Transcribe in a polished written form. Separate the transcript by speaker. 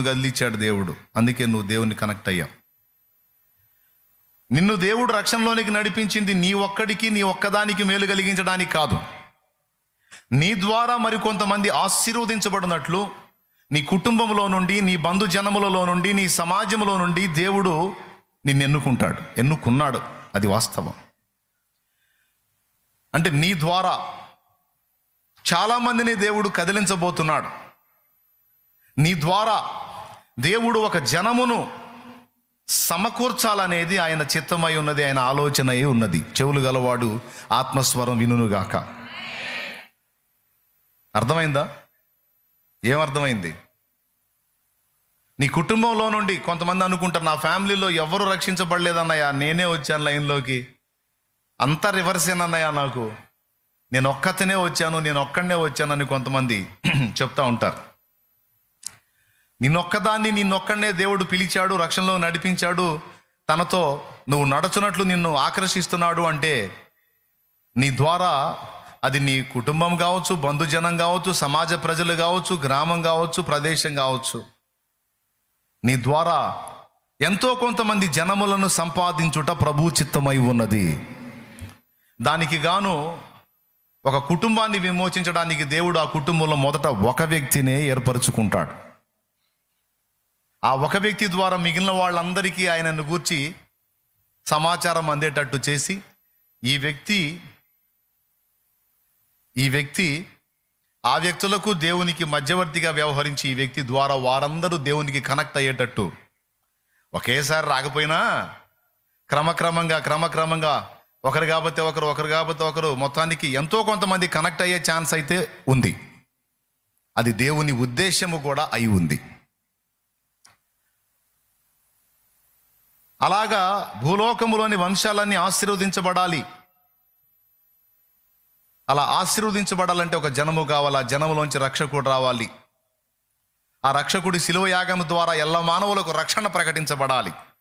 Speaker 1: కదిలిచ్చాడు దేవుడు. అందుకే నువ్వు దేవుని కనెక్ట్ అయ్యావు. నిన్ను దేవుడు రక్షణలోనికి నడిపించింది నీ ఒక్కడికి, నీ ఒక్కదానికి మేలు కలిగించడానికి కాదు. నీ ద్వారా మరికొంతమంది ఆశీర్వదించబడినట్లు నీ కుటుంబంలో నుండి, నీ బంధు జనములలో నుండి, నీ సమాజంలో నుండి దేవుడు నిన్ను ఎన్నుకున్నాడు. అది వాస్తవం. అంటే నీ ద్వారా చాలామందిని దేవుడు కదిలించబోతున్నాడు. నీ ద్వారా దేవుడు ఒక జనమును సమకూర్చాలనేది ఆయన చిత్తమై ఉన్నది, ఆయన ఆలోచన అయి ఉన్నది. చెవులు గలవాడు ఆత్మస్వరం వినుగాక. అర్థమైందా? ఏమర్థమైంది? నీ కుటుంబంలో నుండి కొంతమంది అనుకుంటారు, నా ఫ్యామిలీలో ఎవరు రక్షించబడలేదన్నయ్యా, నేనే వచ్చాను లైన్లోకి, అంతా రివర్సేనన్నయ్యా, నాకు నేను ఒక్కతనే వచ్చాను, నేను ఒక్కడనే వచ్చానని కొంతమంది చెప్తా ఉంటారు. నిన్నొక్కడనే దేవుడు పిలిచాడు, రక్షణలో నడిపించాడు, తనతో నువ్వు నడుచున్నట్లు నిన్ను ఆకర్షిస్తున్నాడు. అంటే నీ ద్వారా అది నీ కుటుంబం కావచ్చు, బంధుజనం కావచ్చు, సమాజ ప్రజలు కావచ్చు, గ్రామం కావచ్చు, ప్రదేశం కావచ్చు, నీ ద్వారా ఎంతో కొంతమంది జనములను సంపాదించుట ప్రభు చిత్తమై ఉన్నది. దానికి గాను ఒక కుటుంబాన్ని విమోచించడానికి దేవుడు ఆ కుటుంబంలో మొదట ఒక వ్యక్తినే ఏర్పరచుకుంటాడు. ఆ ఒక వ్యక్తి ద్వారా మిగిలిన వాళ్ళందరికీ ఆయనను గూర్చి సమాచారం అందేటట్టు చేసి, ఈ వ్యక్తి ఆ వ్యక్తులకు దేవునికి మధ్యవర్తిగా వ్యవహరించి, ఈ వ్యక్తి ద్వారా వారందరూ దేవునికి కనెక్ట్ అయ్యేటట్టు, ఒకేసారి రాకపోయినా క్రమక్రమంగా ఒకరు కాకపోతే ఒకరు మొత్తానికి ఎంతో కొంతమంది కనెక్ట్ అయ్యే ఛాన్స్ అయితే ఉంది. అది దేవుని ఉద్దేశము కూడా అయి ఉంది. అలాగా భూలోకములోని వంశాలన్నీ ఆశీర్వదించబడాలి. అలా ఆశీర్వదించబడాలంటే ఒక జనము కావాలి. ఆ జనములోంచి రక్షకుడు రావాలి. ఆ రక్షకుడి శిలువ యాగము ద్వారా ఎల్ల మానవులకు రక్షణ ప్రకటించబడాలి.